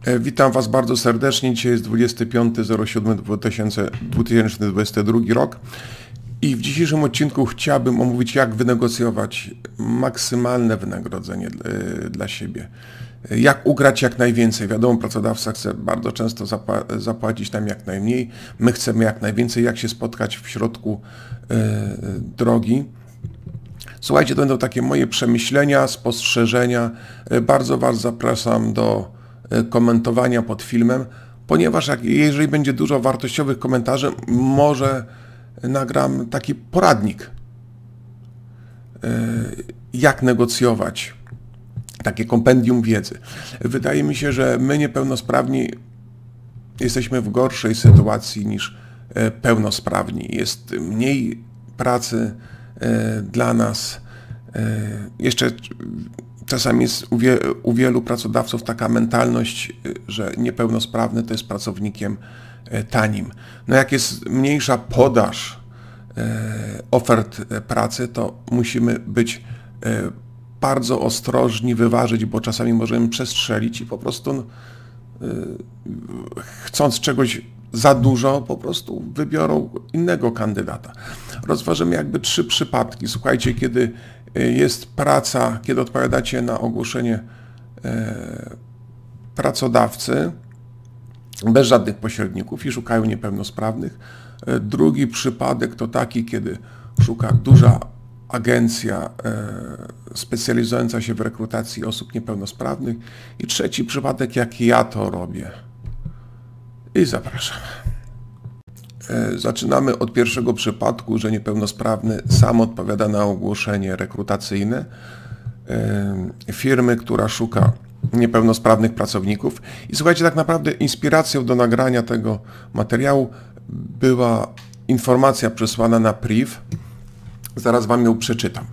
Witam Was bardzo serdecznie. Dzisiaj jest 25.07.2022 rok i w dzisiejszym odcinku chciałbym omówić, jak wynegocjować maksymalne wynagrodzenie dla siebie. Jak ugrać jak najwięcej. Wiadomo, pracodawca chce bardzo często zapłacić nam jak najmniej. My chcemy jak najwięcej. Jak się spotkać w środku drogi. Słuchajcie, to będą takie moje przemyślenia, spostrzeżenia. Bardzo Was zapraszam do komentowania pod filmem, ponieważ jeżeli będzie dużo wartościowych komentarzy, może nagram taki poradnik, jak negocjować, takie kompendium wiedzy. Wydaje mi się, że my niepełnosprawni jesteśmy w gorszej sytuacji niż pełnosprawni. Jest mniej pracy dla nas. Jeszcze czasami jest u wielu pracodawców taka mentalność, że niepełnosprawny to jest pracownikiem tanim. No jak jest mniejsza podaż ofert pracy, to musimy być bardzo ostrożni, wyważyć, bo czasami możemy przestrzelić i po prostu chcąc czegoś za dużo, po prostu wybiorą innego kandydata. Rozważymy jakby 3 przypadki. Słuchajcie, kiedy jest praca, kiedy odpowiadacie na ogłoszenie pracodawcy bez żadnych pośredników i szukają niepełnosprawnych. Drugi przypadek to taki, kiedy szuka duża agencja specjalizująca się w rekrutacji osób niepełnosprawnych. I trzeci przypadek, jak ja to robię. I zapraszam. Zaczynamy od pierwszego przypadku, że niepełnosprawny sam odpowiada na ogłoszenie rekrutacyjne firmy, która szuka niepełnosprawnych pracowników. I słuchajcie, tak naprawdę inspiracją do nagrania tego materiału była informacja przesłana na priv. Zaraz Wam ją przeczytam.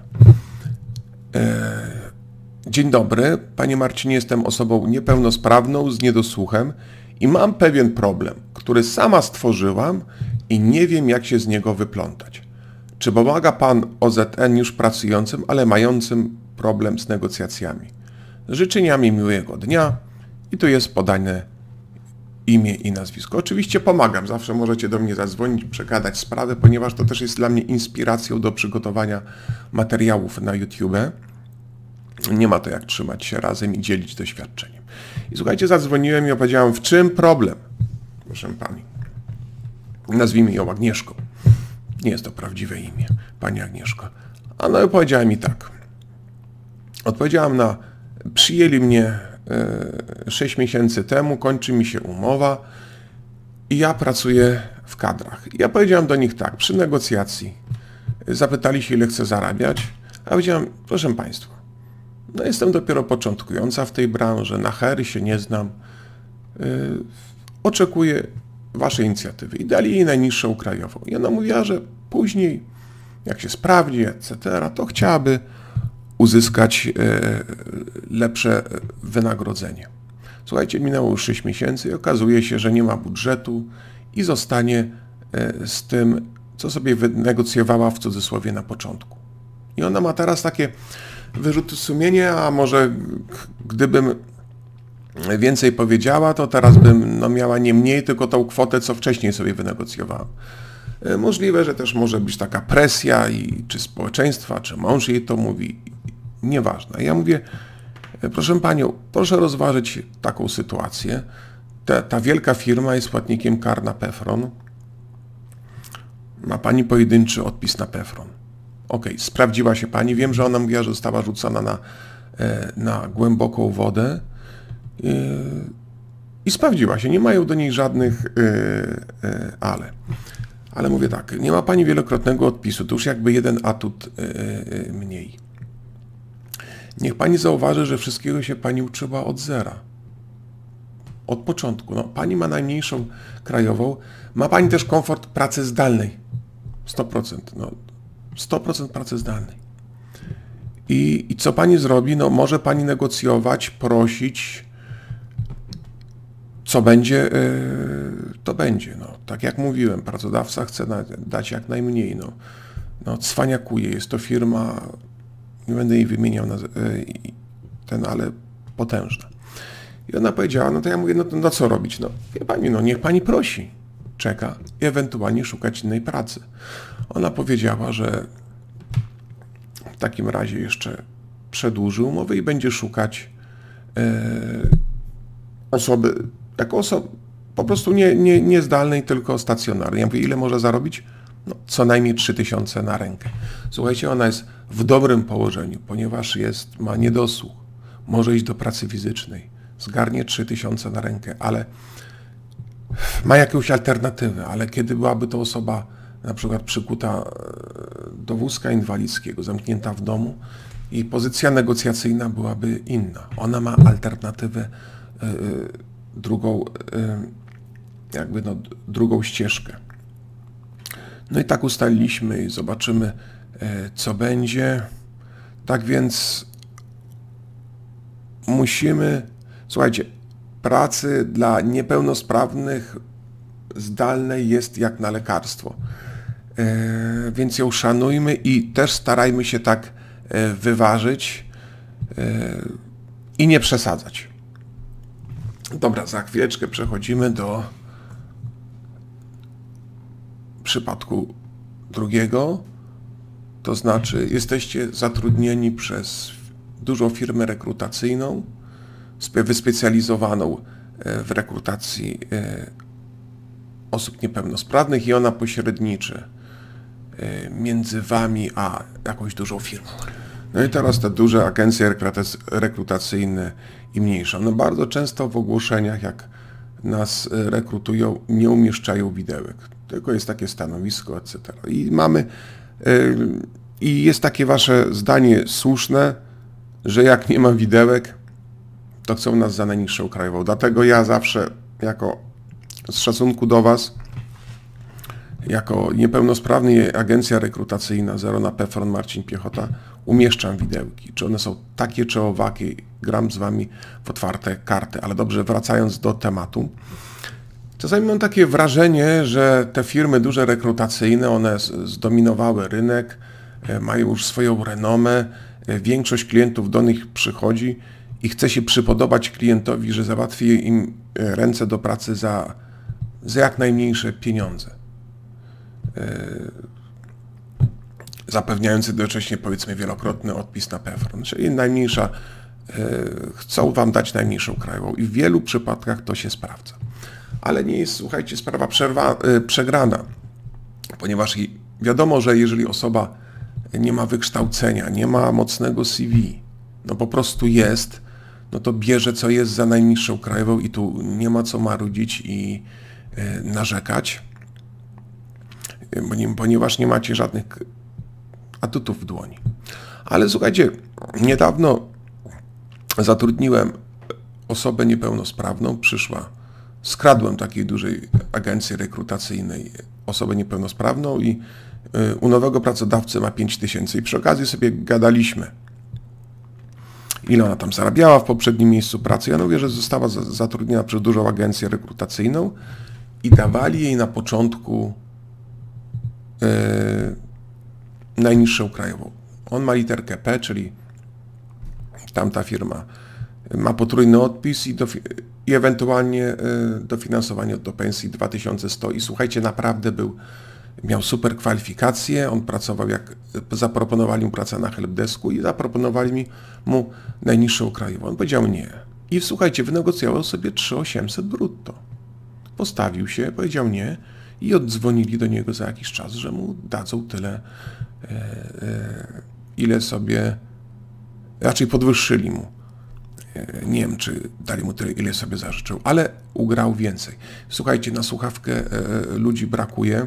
Dzień dobry, Panie Marcinie, jestem osobą niepełnosprawną z niedosłuchem i mam pewien problem, który sama stworzyłam i nie wiem, jak się z niego wyplątać. Czy pomaga Pan OZN już pracującym, ale mającym problem z negocjacjami? Z życzeniami miłego dnia i tu jest podane imię i nazwisko. Oczywiście pomagam, zawsze możecie do mnie zadzwonić, przegadać sprawę, ponieważ to też jest dla mnie inspiracją do przygotowania materiałów na YouTube. Nie ma to jak trzymać się razem i dzielić doświadczeniem. I słuchajcie, zadzwoniłem i opowiedziałem, w czym problem. Proszę Pani. Nazwijmy ją Agnieszką. Nie jest to prawdziwe imię. Pani Agnieszko. A no i powiedziała mi tak. Odpowiedziałam przyjęli mnie 6 miesięcy temu, kończy mi się umowa i ja pracuję w kadrach. I ja powiedziałam do nich tak, przy negocjacji zapytali się, ile chcę zarabiać, a powiedziałam, proszę Państwa, no jestem dopiero początkująca w tej branży, na hery się nie znam, oczekuję Waszej inicjatywy. I dali jej najniższą krajową. I ona mówiła, że później, jak się sprawdzi, etc., to chciałaby uzyskać lepsze wynagrodzenie. Słuchajcie, minęło już 6 miesięcy i okazuje się, że nie ma budżetu i zostanie z tym, co sobie wynegocjowała w cudzysłowie na początku. I ona ma teraz takie wyrzuty sumienia, a może gdybym więcej powiedziała, to teraz bym miała nie mniej, tylko tą kwotę, co wcześniej sobie wynegocjowałam. Możliwe, że też może być taka presja czy społeczeństwa, czy mąż jej to mówi, nieważne. Ja mówię, proszę Panią, proszę rozważyć taką sytuację. Ta wielka firma jest płatnikiem kar na PFRON. Ma Pani pojedynczy odpis na PFRON. Okej, sprawdziła się Pani. Wiem, że ona mówiła, że została rzucona na głęboką wodę i sprawdziła się. Nie mają do niej żadnych ale. Ale mówię tak, nie ma Pani wielokrotnego odpisu, to już jakby jeden atut mniej. Niech Pani zauważy, że wszystkiego się Pani uczyła od zera. Od początku. No, Pani ma najmniejszą krajową, ma Pani też komfort pracy zdalnej. 100%. No, 100% pracy zdalnej. I co Pani zrobi? No, może Pani negocjować, prosić, co będzie, to będzie. No, tak jak mówiłem, pracodawca chce dać jak najmniej. No, cwaniakuje. Jest to firma, nie będę jej wymieniał, ale potężna. I ona powiedziała, no to ja mówię, no co robić? No wie pani, no niech pani prosi, czeka i ewentualnie szukać innej pracy. Ona powiedziała, że w takim razie jeszcze przedłuży umowę i będzie szukać osoby, jako osoby po prostu nie zdalnej, tylko stacjonarnej. Ja mówię, ile może zarobić? No, co najmniej 3000 na rękę. Słuchajcie, ona jest w dobrym położeniu, ponieważ ma niedosłuch, może iść do pracy fizycznej, zgarnie 3000 na rękę, ale ma jakąś alternatywę, ale kiedy byłaby to osoba na przykład przykuta do wózka inwalidzkiego, zamknięta w domu, jej pozycja negocjacyjna byłaby inna. Ona ma alternatywę, drugą ścieżkę. No i tak ustaliliśmy i zobaczymy, co będzie. Tak więc słuchajcie, pracy dla niepełnosprawnych zdalnej jest jak na lekarstwo. Więc ją szanujmy i też starajmy się tak wyważyć i nie przesadzać. Dobra, za chwileczkę przechodzimy do przypadku drugiego. To znaczy, jesteście zatrudnieni przez dużą firmę rekrutacyjną, wyspecjalizowaną w rekrutacji osób niepełnosprawnych i ona pośredniczy między wami a jakąś dużą firmą. No i teraz te duże agencje rekrutacyjne i mniejsze. No bardzo często w ogłoszeniach, jak nas rekrutują, nie umieszczają widełek. Tylko jest takie stanowisko, etc. I jest takie wasze zdanie słuszne, że jak nie ma widełek, to chcą nas za najniższą krajową. Dlatego ja zawsze, z szacunku do was, jako niepełnosprawny agencja rekrutacyjna Zero na PFRON Marcin Piechota, umieszczam widełki. Czy one są takie, czy owakie, gram z wami w otwarte karty. Ale dobrze, wracając do tematu. Czasami mam takie wrażenie, że te firmy duże rekrutacyjne, one zdominowały rynek, mają już swoją renomę, większość klientów do nich przychodzi i chce się przypodobać klientowi, że załatwi im ręce do pracy za jak najmniejsze pieniądze. Zapewniając jednocześnie, powiedzmy, wielokrotny odpis na PFRON, czyli chcą wam dać najmniejszą krajową i w wielu przypadkach to się sprawdza. Ale nie jest, słuchajcie, sprawa przegrana, ponieważ wiadomo, że jeżeli osoba nie ma wykształcenia, nie ma mocnego CV, no po prostu jest, no to bierze co jest za najniższą krajową i tu nie ma co marudzić i narzekać, ponieważ nie macie żadnych atutów w dłoni. Ale słuchajcie, niedawno zatrudniłem osobę niepełnosprawną, skradłem takiej dużej agencji rekrutacyjnej osobę niepełnosprawną i u nowego pracodawcy ma 5000 i przy okazji sobie gadaliśmy, ile ona tam zarabiała w poprzednim miejscu pracy. Ja mówię, że została zatrudniona przez dużą agencję rekrutacyjną i dawali jej na początku najniższą krajową. On ma literkę P, czyli tamta firma ma potrójny odpis i ewentualnie dofinansowanie do pensji 2100 i słuchajcie, naprawdę miał super kwalifikacje, on pracował, zaproponowali mu pracę na helpdesku i zaproponowali mu najniższą krajową. On powiedział nie. I słuchajcie, wynegocjował sobie 3800 brutto. Postawił się, powiedział nie i oddzwonili do niego za jakiś czas, że mu dadzą tyle, ile sobie, raczej podwyższyli mu. Nie wiem, czy dali mu tyle, ile sobie zażyczył, ale ugrał więcej. Słuchajcie, na słuchawkę ludzi brakuje,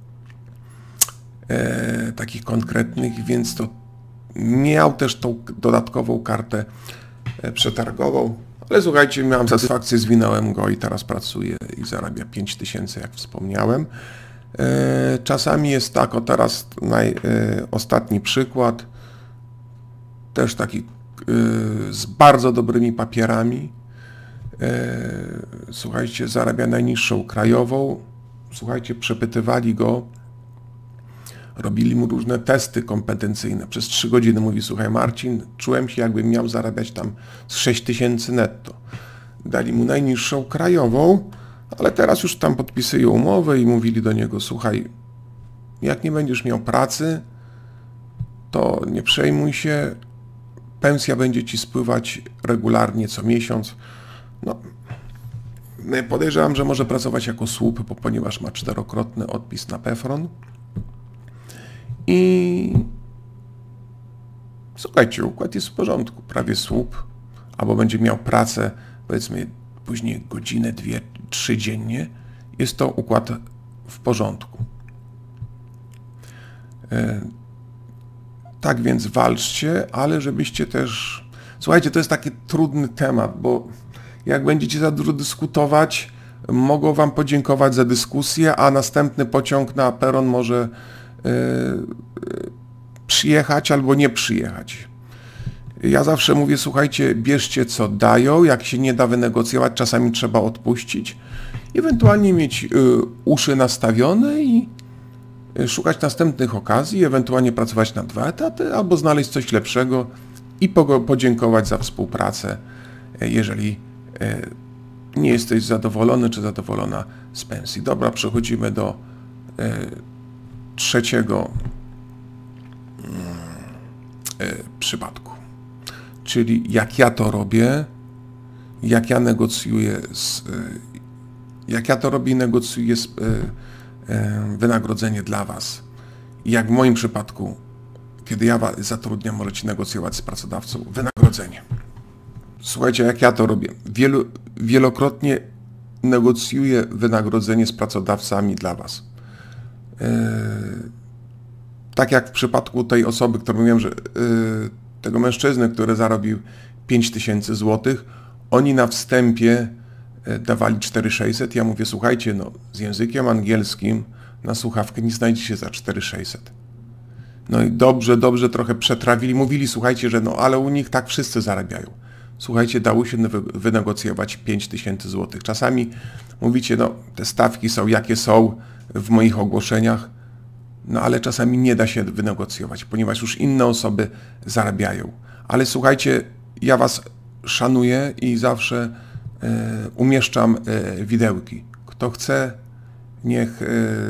takich konkretnych, więc to miał też tą dodatkową kartę przetargową, ale słuchajcie, miałem satysfakcję, zwinąłem go i teraz pracuje i zarabia 5000, jak wspomniałem. Czasami jest tak, teraz ostatni przykład, też taki z bardzo dobrymi papierami, słuchajcie, zarabia najniższą krajową, słuchajcie, przepytywali go, robili mu różne testy kompetencyjne. Przez 3 godziny mówi, słuchaj Marcin, czułem się, jakbym miał zarabiać tam z 6000 netto. dali mu najniższą krajową, ale teraz już tam podpisują umowę i mówili do niego, słuchaj, jak nie będziesz miał pracy, to nie przejmuj się, pensja będzie ci spływać regularnie co miesiąc. No, podejrzewam, że może pracować jako słup, ponieważ ma 4-krotny odpis na PFRON. I słuchajcie, układ jest w porządku, prawie słup, albo będzie miał pracę, powiedzmy, później godzinę, 2, 3 dziennie, jest to układ w porządku. Tak więc walczcie, ale żebyście też... Słuchajcie, to jest taki trudny temat, bo jak będziecie za dużo dyskutować, mogą wam podziękować za dyskusję, a następny pociąg na peron może przyjechać albo nie przyjechać. Ja zawsze mówię, słuchajcie, bierzcie co dają, jak się nie da wynegocjować, czasami trzeba odpuścić, ewentualnie mieć uszy nastawione i szukać następnych okazji, ewentualnie pracować na 2 etaty, albo znaleźć coś lepszego i podziękować za współpracę, jeżeli nie jesteś zadowolony czy zadowolona z pensji. Dobra, przechodzimy do trzeciego przypadku. Czyli jak ja to robię, jak ja negocjuję i negocjuję wynagrodzenie dla was. I jak w moim przypadku, kiedy ja was zatrudniam, możecie negocjować z pracodawcą wynagrodzenie. Słuchajcie, jak ja to robię. Wielokrotnie negocjuję wynagrodzenie z pracodawcami dla was. Tak jak w przypadku tej osoby, którą mówiłem, że tego mężczyzny, który zarobił 5000 zł, oni na wstępie dawali 4600. Ja mówię, słuchajcie, no z językiem angielskim na słuchawkę nie znajdzie się za 4600. No i dobrze trochę przetrawili. Mówili, słuchajcie, że no ale u nich tak wszyscy zarabiają. Słuchajcie, dało się wynegocjować 5000 zł. Czasami mówicie, no te stawki są jakie są w moich ogłoszeniach, no ale czasami nie da się wynegocjować, ponieważ już inne osoby zarabiają. Ale słuchajcie, ja was szanuję i zawsze umieszczam widełki. Kto chce, niech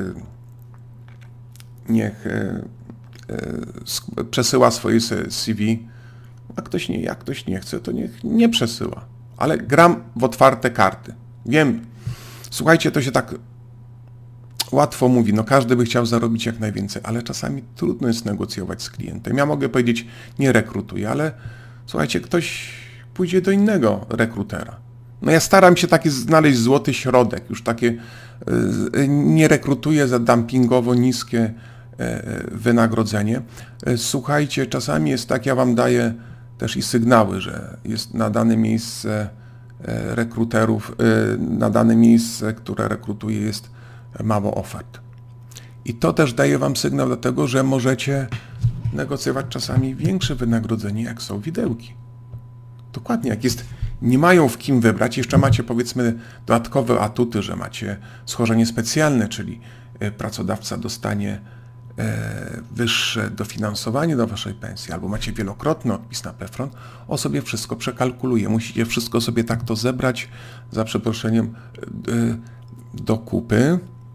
przesyła swoje CV, a ktoś nie, jak ktoś nie chce, to niech nie przesyła. Ale gram w otwarte karty. Wiem, słuchajcie, to się tak łatwo mówi, no każdy by chciał zarobić jak najwięcej, ale czasami trudno jest negocjować z klientem. Ja mogę powiedzieć, nie rekrutuję, ale słuchajcie, ktoś pójdzie do innego rekrutera. No ja staram się taki znaleźć złoty środek, już takie nie rekrutuję za dumpingowo niskie wynagrodzenie. Słuchajcie, czasami jest tak, ja wam daję też i sygnały, że jest na dane miejsce rekruterów, na dane miejsce, które rekrutuje, jest mało ofert. I to też daje wam sygnał do tego, że możecie negocjować czasami większe wynagrodzenie, jak są widełki. Dokładnie, jak jest, nie mają w kim wybrać, jeszcze macie powiedzmy dodatkowe atuty, że macie schorzenie specjalne, czyli pracodawca dostanie wyższe dofinansowanie do waszej pensji, albo macie wielokrotny odpis na PFRON, on sobie wszystko przekalkuluje. Musicie wszystko sobie tak to zebrać, za przeproszeniem, do kupy.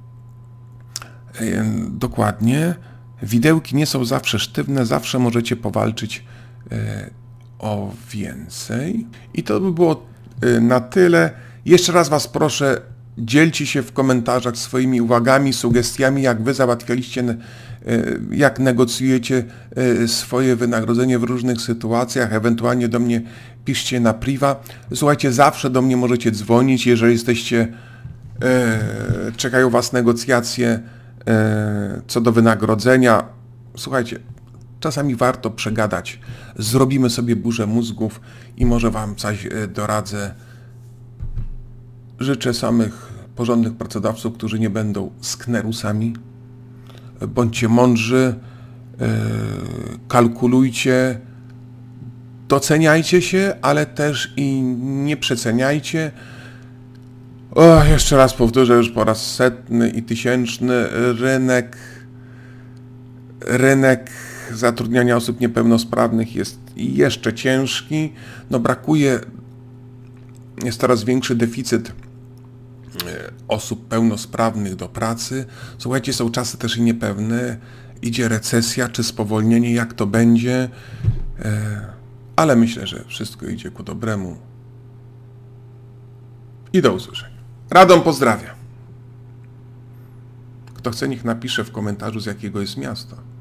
Dokładnie. Widełki nie są zawsze sztywne, zawsze możecie powalczyć o więcej. I to by było na tyle. Jeszcze raz was proszę, dzielcie się w komentarzach swoimi uwagami, sugestiami, jak wy załatwialiście, jak negocjujecie swoje wynagrodzenie w różnych sytuacjach, ewentualnie do mnie piszcie na priwa. Słuchajcie, zawsze do mnie możecie dzwonić, jeżeli jesteście, czekają was negocjacje co do wynagrodzenia. Słuchajcie, czasami warto przegadać. Zrobimy sobie burzę mózgów i może wam coś doradzę. Życzę samych porządnych pracodawców, którzy nie będą sknerusami. Bądźcie mądrzy, kalkulujcie, doceniajcie się, ale też i nie przeceniajcie. Jeszcze raz powtórzę, już po raz 100. i 1000. Rynek zatrudniania osób niepełnosprawnych jest jeszcze ciężki. No brakuje jest coraz większy deficyt osób pełnosprawnych do pracy. Słuchajcie, są czasy też i niepewne. Idzie recesja czy spowolnienie, jak to będzie. Ale myślę, że wszystko idzie ku dobremu. I do usłyszenia. Radom pozdrawia. Kto chce, niech napisze w komentarzu, z jakiego jest miasta.